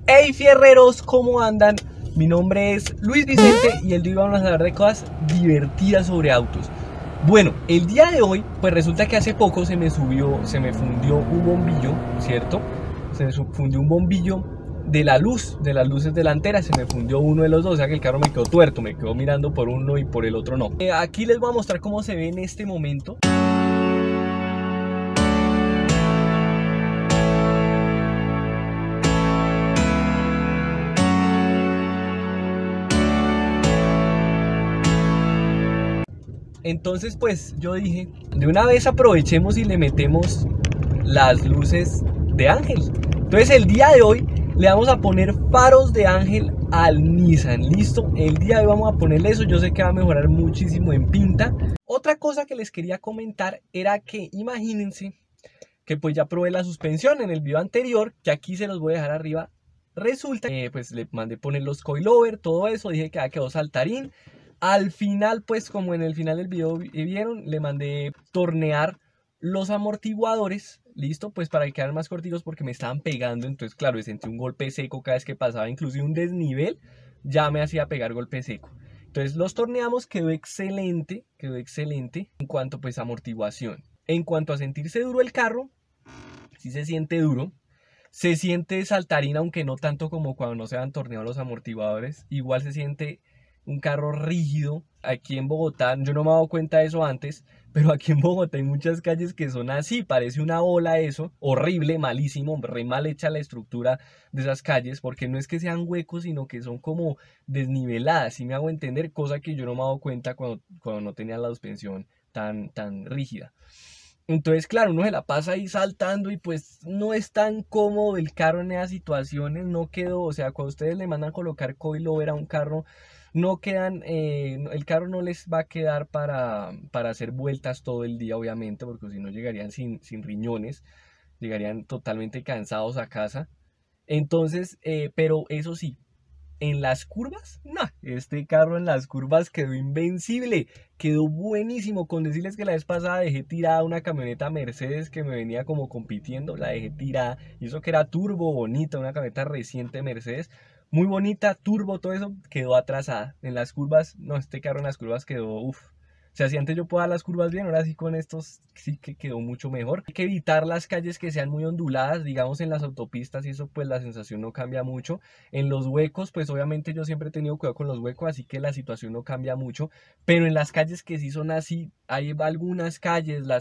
Hey fierreros, ¿cómo andan? Mi nombre es Luis Vicente y el día de hoy vamos a hablar de cosas divertidas sobre autos. Bueno, el día de hoy, pues resulta que hace poco se me fundió un bombillo, ¿cierto? Se me fundió un bombillo de las luces delanteras, se me fundió uno de los dos, o sea que el carro me quedó tuerto, me quedó mirando por uno y por el otro no. Aquí les voy a mostrar cómo se ve en este momento. Entonces pues yo dije, de una vez aprovechemos y le metemos las luces de ángel. Entonces el día de hoy le vamos a poner faros de ángel al Nissan. Listo, el día de hoy vamos a ponerle eso. Yo sé que va a mejorar muchísimo en pinta. Otra cosa que les quería comentar era que imagínense que pues ya probé la suspensión en el video anterior, que aquí se los voy a dejar arriba. Resulta que pues le mandé poner los coilover, todo eso, dije que quedó saltarín. Al final, pues como en el final del video vieron, le mandé tornear los amortiguadores, listo, pues para que quedaran más corticos porque me estaban pegando. Entonces claro, sentí un golpe seco cada vez que pasaba, inclusive un desnivel ya me hacía pegar golpe seco. Entonces los torneamos, quedó excelente en cuanto pues a amortiguación. En cuanto a sentirse duro el carro, sí se siente duro. Se siente saltarín, aunque no tanto como cuando no se han torneado los amortiguadores. Igual se siente un carro rígido. Aquí en Bogotá, yo no me he dado cuenta de eso antes, pero aquí en Bogotá hay muchas calles que son así, parece una ola eso, horrible, malísimo, re mal hecha la estructura de esas calles, porque no es que sean huecos, sino que son como desniveladas, si me hago entender, cosa que yo no me he dado cuenta cuando no tenía la suspensión tan rígida. Entonces, claro, uno se la pasa ahí saltando y pues no es tan cómodo el carro en esas situaciones, no quedó, o sea, cuando ustedes le mandan colocar coilover a un carro, no quedan, el carro no les va a quedar para hacer vueltas todo el día, obviamente, porque si no llegarían sin riñones, llegarían totalmente cansados a casa. Entonces, pero eso sí, en las curvas, no, este carro en las curvas quedó invencible, quedó buenísimo. Con decirles que la vez pasada dejé tirada una camioneta Mercedes que me venía como compitiendo, la dejé tirada, y eso que era turbo bonita, una camioneta reciente Mercedes, muy bonita, turbo, todo eso, quedó atrasada. En las curvas, no, este carro en las curvas quedó, uff. O sea, si antes yo puedo dar las curvas bien, ahora sí con estos sí que quedó mucho mejor. Hay que evitar las calles que sean muy onduladas, digamos en las autopistas, y eso pues la sensación no cambia mucho. En los huecos, pues obviamente yo siempre he tenido cuidado con los huecos, así que la situación no cambia mucho. Pero en las calles que sí son así, hay algunas calles, la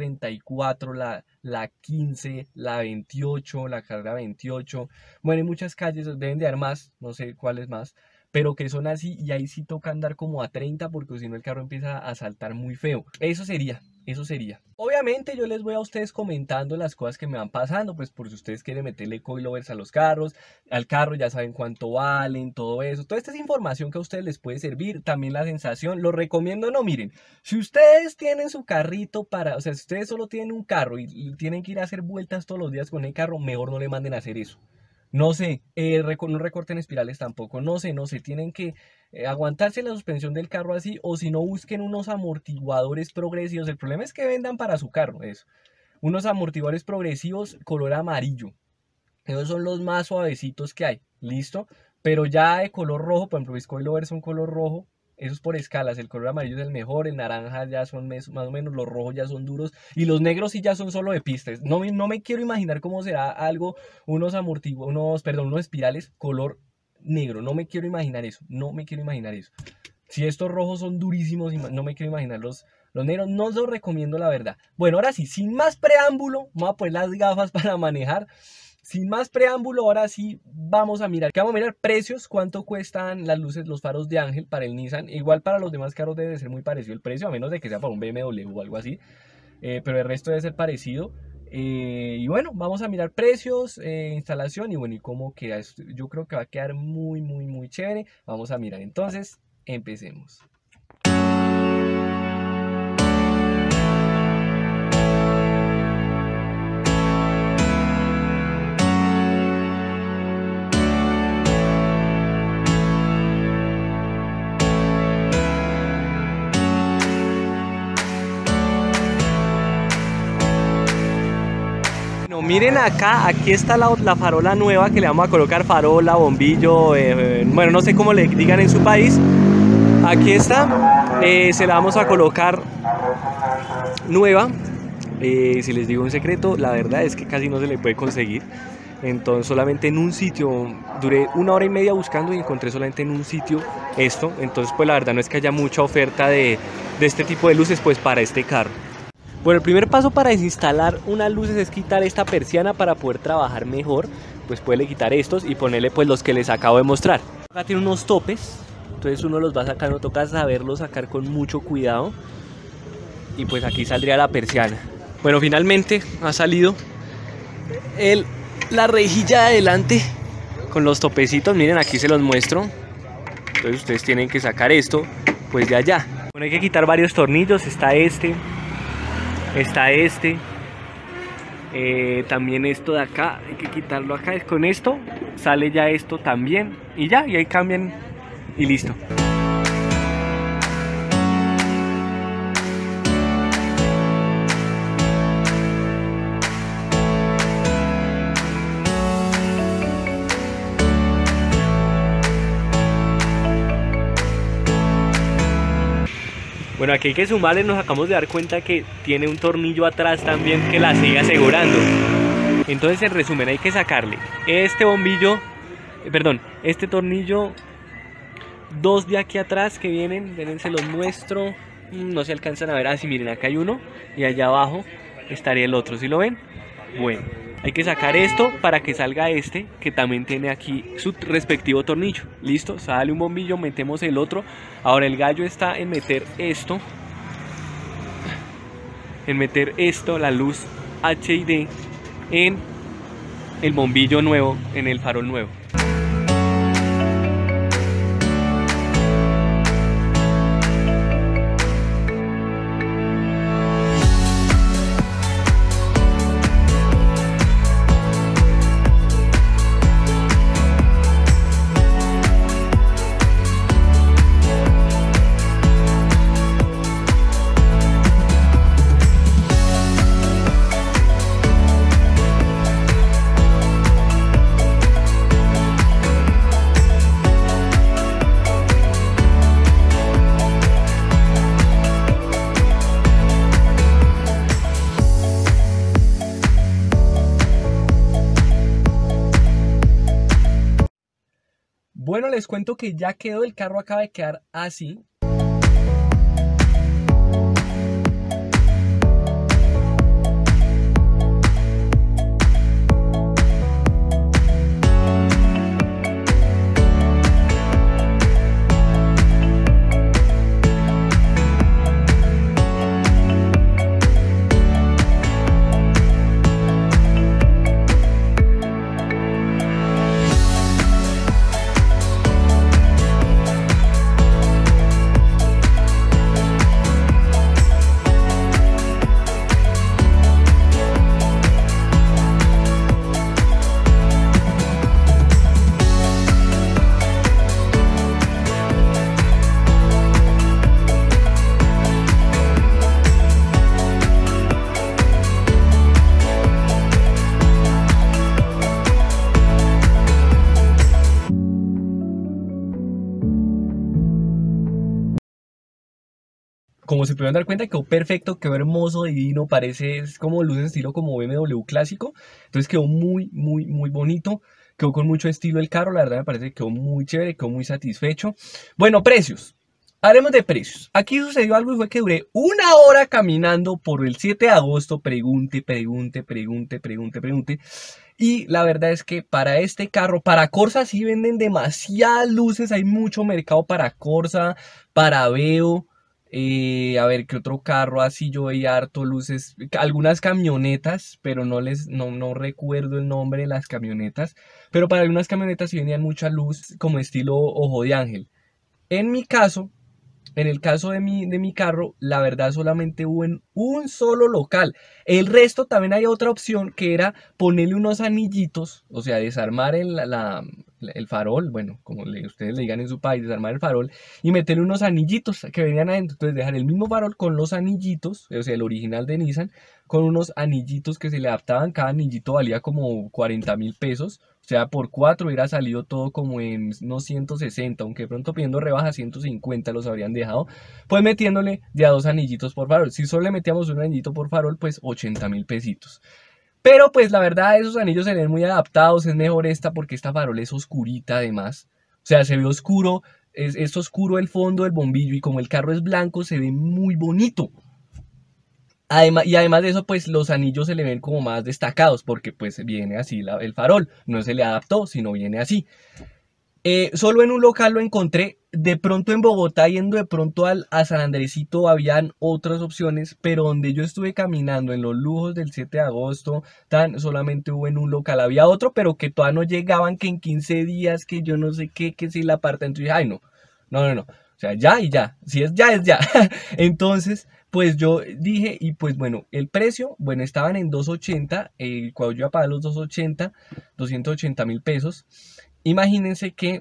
134, la 15, la 28, la carrera 28. Bueno, hay muchas calles, deben de haber más, no sé cuáles más, pero que son así y ahí sí toca andar como a 30 porque si no el carro empieza a saltar muy feo. Eso sería. Obviamente yo les voy a ustedes comentando las cosas que me van pasando, pues por si ustedes quieren meterle coilovers a los carros, al carro ya saben cuánto valen, todo eso. Toda esta es información que a ustedes les puede servir, también la sensación, lo recomiendo, no, miren, si ustedes tienen su carrito o sea, si ustedes solo tienen un carro y tienen que ir a hacer vueltas todos los días con el carro, mejor no le manden a hacer eso. No sé, no recorten espirales tampoco, no sé, tienen que aguantarse la suspensión del carro así, o si no busquen unos amortiguadores progresivos. El problema es que vendan para su carro eso, unos amortiguadores progresivos color amarillo, esos son los más suavecitos que hay, listo, pero ya de color rojo, por ejemplo, mis coilovers son color rojo. Eso es por escalas, el color amarillo es el mejor, el naranja ya son más o menos, los rojos ya son duros y los negros sí ya son solo de pistas. No me quiero imaginar cómo será algo, unos espirales color negro, no me quiero imaginar eso, Si estos rojos son durísimos, no me quiero imaginar los negros, no los recomiendo la verdad. Bueno, ahora sí, sin más preámbulo, vamos a poner las gafas para manejar. Sin más preámbulo, ahora sí vamos a mirar precios, cuánto cuestan las luces, los faros de ángel para el Nissan. Igual para los demás carros debe ser muy parecido el precio, a menos de que sea para un BMW o algo así. Pero el resto debe ser parecido. Y bueno, vamos a mirar precios, instalación y bueno, y cómo queda. Yo creo que va a quedar muy chévere. Vamos a mirar, entonces, empecemos. miren acá, aquí está la farola nueva que le vamos a colocar, farola, bombillo, bueno, no sé cómo le digan en su país. Aquí está, se la vamos a colocar nueva. Si les digo un secreto, la verdad es que casi no se le puede conseguir. Entonces solamente en un sitio, duré 1 hora y media buscando y encontré solamente en un sitio esto. Entonces pues la verdad no es que haya mucha oferta de este tipo de luces pues para este carro. Bueno, el primer paso para desinstalar unas luces es quitar esta persiana para poder trabajar mejor. Pues puede quitar estos y ponerle pues los que les acabo de mostrar. Acá tiene unos topes, entonces uno los va a sacar, no toca saberlos sacar con mucho cuidado. Y pues aquí saldría la persiana. Bueno, finalmente ha salido la rejilla de adelante con los topecitos. Miren, aquí se los muestro. Entonces ustedes tienen que sacar esto pues de allá. Bueno, hay que quitar varios tornillos. Está este, también esto de acá, hay que quitarlo acá. Con esto sale ya esto también y ya, y ahí cambian y listo. Bueno, aquí hay que sumarle, nos acabamos de dar cuenta que tiene un tornillo atrás también que la sigue asegurando. Entonces, en resumen, hay que sacarle este bombillo, este tornillo, dos de aquí atrás que vienen, se los muestro, no se alcanzan a ver, así miren, acá hay uno y allá abajo estaría el otro, ¿sí lo ven? Bueno, hay que sacar esto para que salga este que también tiene aquí su respectivo tornillo. Listo, sale un bombillo, metemos el otro. Ahora el gallo está en meter esto, la luz HID en el bombillo nuevo, en el farol nuevo. Bueno, les cuento que ya quedó, el carro acaba de quedar así. Como se pudieron dar cuenta, quedó perfecto, quedó hermoso, divino, parece, es como luces estilo como BMW clásico. Entonces quedó muy, muy, muy bonito, quedó con mucho estilo el carro, la verdad me parece que quedó muy chévere, quedó muy satisfecho. Bueno, precios, hablemos de precios. Aquí sucedió algo y fue que duré 1 hora caminando por el 7 de agosto, pregunte. Y la verdad es que para este carro, para Corsa sí venden demasiadas luces, hay mucho mercado para Corsa, para Veo. A ver, ¿qué otro carro así? Yo veía harto luces, algunas camionetas, pero no recuerdo el nombre de las camionetas. Pero para algunas camionetas sí venían mucha luz como estilo ojo de ángel. En mi caso, en el caso de mi carro, la verdad solamente hubo en un solo local. El resto también hay otra opción que era ponerle unos anillitos, o sea, desarmar el farol, bueno, como ustedes le digan en su país, desarmar el farol y meterle unos anillitos que venían adentro. Entonces dejar el mismo farol con los anillitos, o sea, el original de Nissan, con unos anillitos que se le adaptaban. Cada anillito valía como 40.000 pesos. O sea, por 4 hubiera salido todo como en unos 160, aunque de pronto pidiendo rebaja 150 los habrían dejado. Pues metiéndole de a 2 anillitos por farol. Si solo le metíamos un anillito por farol, pues 80.000 pesitos. Pero pues la verdad esos anillos se ven muy adaptados, es mejor esta porque esta farol es oscurita además. O sea, se ve oscuro, es oscuro el fondo del bombillo y como el carro es blanco se ve muy bonito. Además, y además de eso, pues los anillos se le ven como más destacados porque pues viene así el farol, no se le adaptó, sino viene así. Solo en un local lo encontré. De pronto en Bogotá, yendo de pronto a San Andresito, habían otras opciones, pero donde yo estuve caminando en los lujos del 7 de agosto, solamente hubo en un local. Había otro, pero que todavía no llegaban, que en 15 días, que yo no sé qué, que si la parte. Entonces dije, ay, no, no, no, no. O sea, ya y ya. Si es ya, es ya. Entonces, pues yo dije, y pues bueno, el precio, bueno, estaban en 280, cuando yo iba a pagar los 280.000 pesos. Imagínense que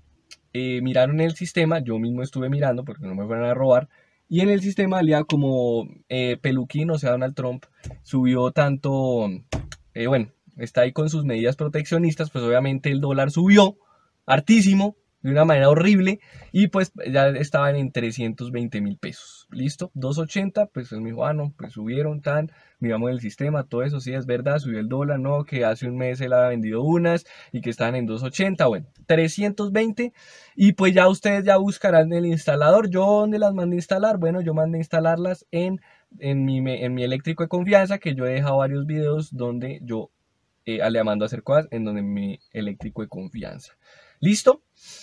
miraron el sistema, yo mismo estuve mirando porque no me fueran a robar, y en el sistema salía como Peluquín, o sea, Donald Trump, subió tanto, bueno, está ahí con sus medidas proteccionistas, pues obviamente el dólar subió hartísimo, de una manera horrible, y pues ya estaban en 320.000 pesos. Listo, 280, pues él me dijo, ah, no, pues subieron tan, miramos el sistema, todo eso, sí es verdad, subió el dólar, no, que hace un mes él había vendido unas y que estaban en 280, bueno, 320, y pues ya ustedes ya buscarán el instalador. Yo, ¿dónde las mandé a instalar? Bueno, yo mandé a instalarlas en mi eléctrico de confianza, que yo he dejado varios videos donde yo le mando a hacer cosas en donde mi eléctrico de confianza. ¿Listo?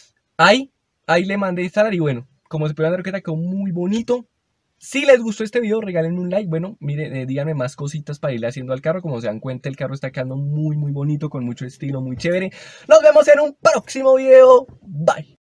Ahí le mandé a instalar y bueno, como se pueden dar cuenta quedó muy bonito. Si les gustó este video, regalen un like. Bueno, miren, díganme más cositas para irle haciendo al carro. Como se dan cuenta, el carro está quedando muy bonito, con mucho estilo, muy chévere. Nos vemos en un próximo video. Bye.